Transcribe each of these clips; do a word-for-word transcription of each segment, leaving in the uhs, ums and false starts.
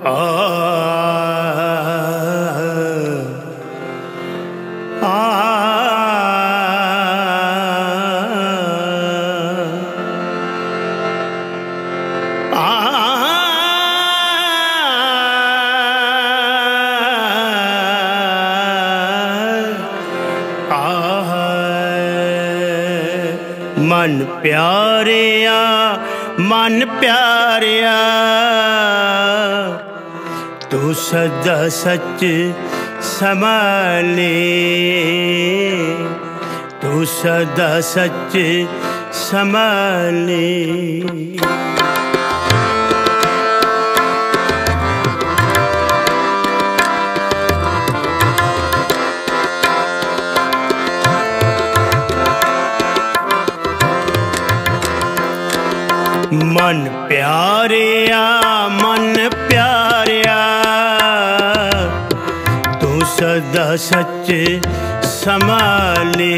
मन प्यारिया मन प्यारिया तू सदा सच संभाले, तू सदा सच संभाले। मन प्यारिया मन प्यारिया तू सदा सच संभाले,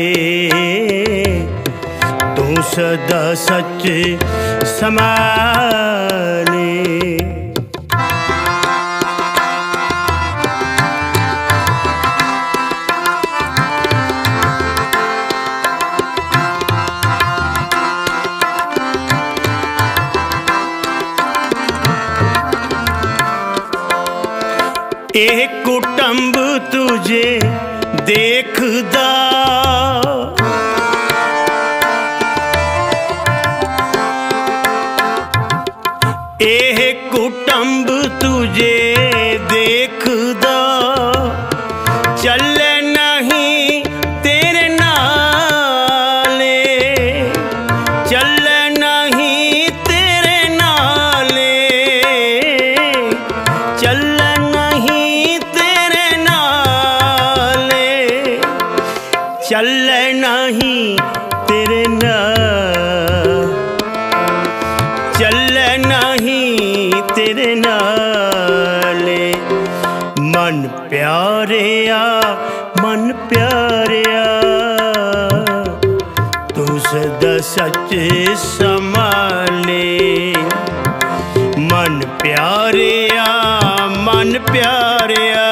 तू सदा सच संभाले। ਇਹ ਕੁਟੰਬ ਤੁਝੇ ਦੇਖਦਾ, ਇਹ ਕੁਟੰਬ ਤੁਝੇ ਦੇਖਦਾ, ਚੱਲੇ ਨਹੀਂ ਤੇਰੇ ਨਾਲੇ, ਚੱਲੇ ਨਹੀਂ ਤੇਰੇ ਨਾਲੇ, ਚੱਲੇ चले नहीं तेरे नाल, चले नहीं तेरे नाले। मन प्यारिया मन प्यारिया तू सदा सच संभाले, मन प्यारिया मन प्यारिया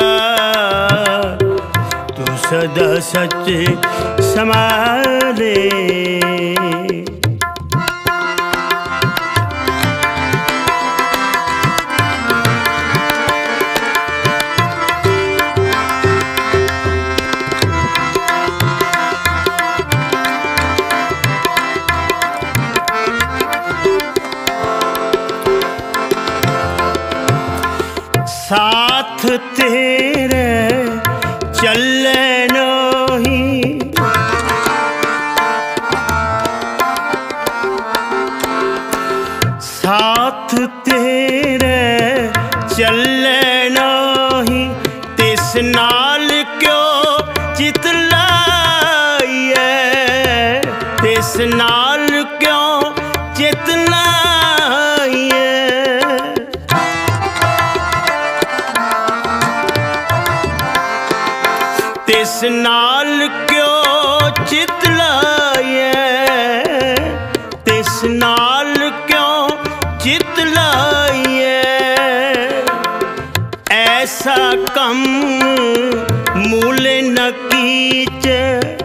सदा सच संभाले। साथ तेरे चले नहीं, साथ तेरे चले नहीं, तिस नाल क्यों चितलाइए, तिस नाल क्यों चितलाइए। तिस नाल क्यों चितलाइए, तिस नाल क्यों चितलाइए। ऐसा कम मूल न कीचे,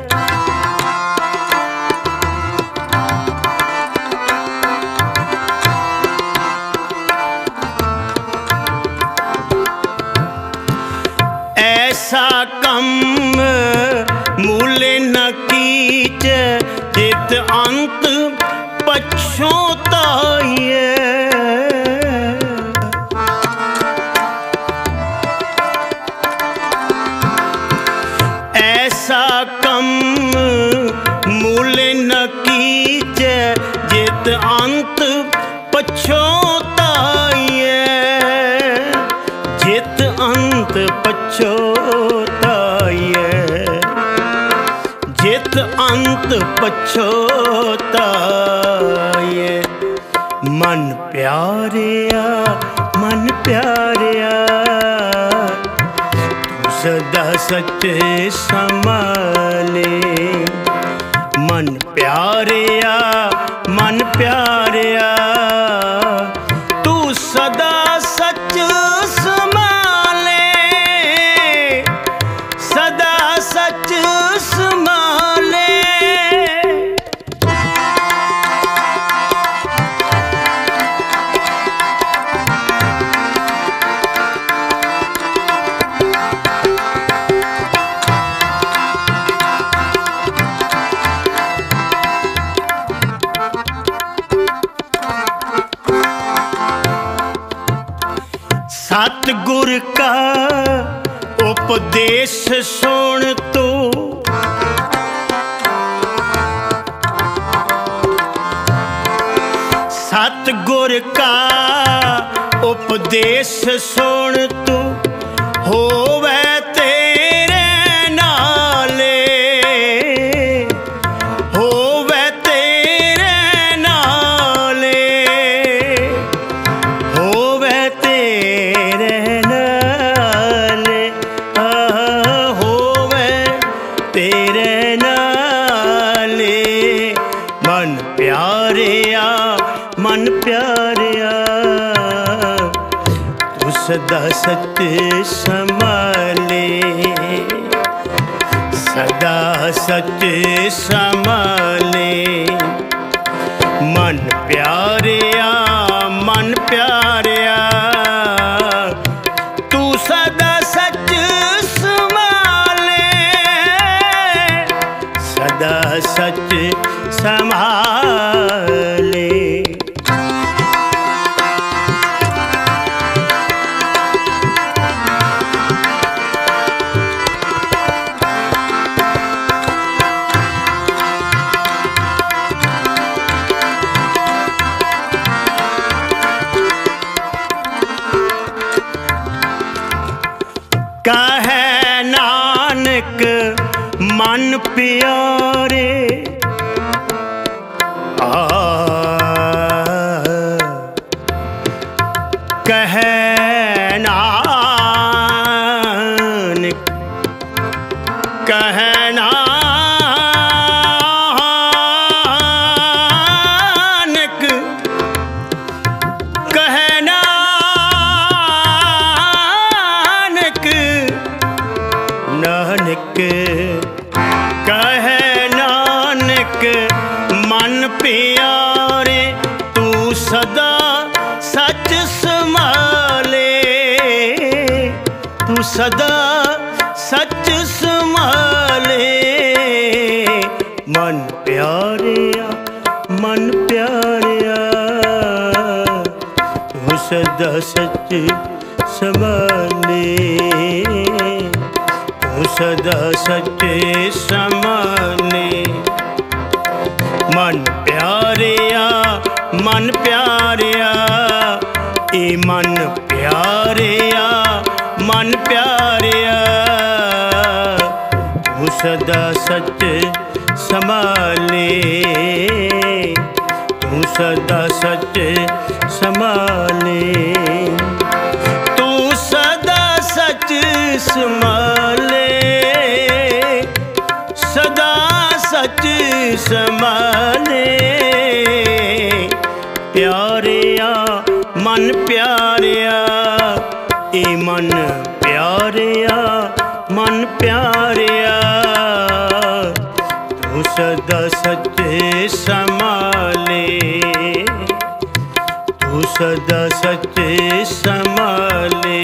ऐसा कम मूल न कीच, जित अंत पछोताइए। ऐसा कम मूल न कीच, जित अंत पछोताइए, जित अंत पछोताइए, जित अंत पछोताइए। मन प्यारिया मन प्यारिया तू सदा सच संभाले, मन प्यारिया मन प्यारिया तू सदा सच सतगुर का उपदेश सुन तो सतगुर का उपदेश सुन तो होवे तेरे नाले होवे तेरे नाले होवे तेरे नाले आ होवे तेरे नाले मन प्यारिया मन प्यारिया तू सदा सच संभाले सदा सच संभाले मन प्यारिया मन प्यारिया तू सदा सच संभाले सदा सच संभाले कहे नानक मन प्यारे आ कहे नानक कहे नानक कहे नानक कहे नानक मन प्यारे तू सदा सच संभाले तू सदा सच संभाले मन प्यारिया मन प्यारिया तू सदा सच संभाले सदा सच्चे समाने मन प्यारिया मन प्यारिया ए मन प्यारिया मन प्यारिया तू सदा सच्चे संभाले तू सदा सच्चे संभाले तू सदा सच संभाले सदा सच संभाले प्यारिया मन प्यारिया ए मन प्यारिया मन प्यारिया तू सदा सच संभाले तू सदा सच संभाले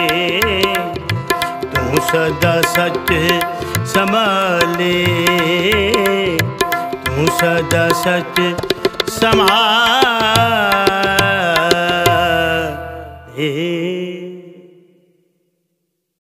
तू सदा सच संभाले तू सदा सच संभाले।